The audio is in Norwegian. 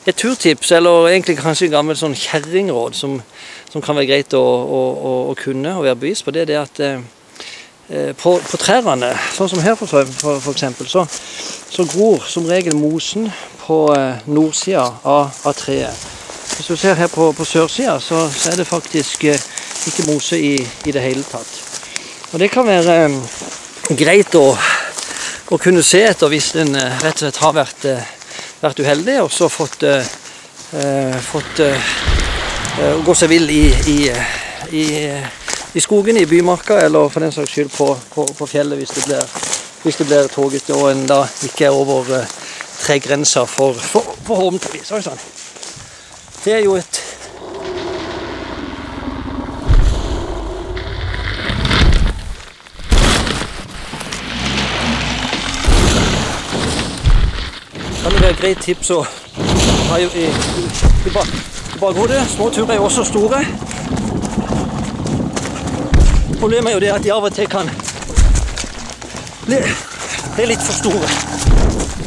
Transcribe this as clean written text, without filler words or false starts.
Et turtips, eller egentlig kanskje en gammel sånn kjerringråd som kan være greit å kunne og være bevisst på, det er det at på trærne, sånn som her for eksempel, så gror som regel mosen på nordsida av treet. Hvis du ser her på sørsida, så er det faktisk ikke mose i det hele tatt. Og det kan være greit å kunne se etter hvis den rett og slett har vært uheldig, og så fått gå seg vill i skogen, i bymarka, eller for den saks skyld på fjellet hvis det blir toget, og en da ikke er over tregrensa forhåpentligvis. Sånn. Det er jo et kan det være et greit tips å ha i bakhodet. Små turer er også store. Problemet er jo det at de av og til kan bli litt for store.